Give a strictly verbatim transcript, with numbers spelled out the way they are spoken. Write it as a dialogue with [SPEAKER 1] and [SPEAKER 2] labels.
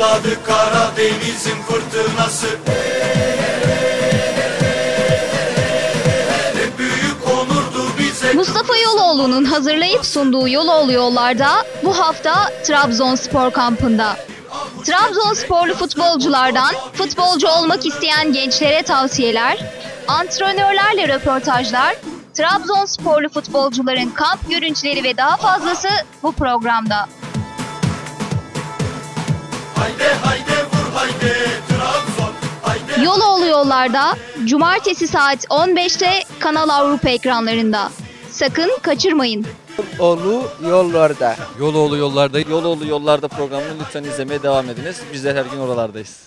[SPEAKER 1] Patladı Karadeniz'in fırtınası. Ne büyük onurdu bize.
[SPEAKER 2] Mustafa Yoloğlu'nun hazırlayıp sunduğu Yoloğlu Yollar'da bu hafta Trabzonspor kampında. Trabzonsporlu futbolculardan futbolcu olmak isteyen gençlere tavsiyeler, antrenörlerle röportajlar, Trabzonsporlu futbolcuların kamp görüntüleri ve daha fazlası bu programda.
[SPEAKER 1] Haydi haydi vur haydi Trabzon. Haydi.
[SPEAKER 2] Yoloğlu Yollar'da cumartesi saat on beşte Kanal Avrupa ekranlarında. Sakın kaçırmayın.
[SPEAKER 3] Yoloğlu Yollarda.
[SPEAKER 4] Yoloğlu Yollarda.
[SPEAKER 5] Yoloğlu Yollarda programını lütfen izlemeye devam ediniz. Bizler her gün oralardayız.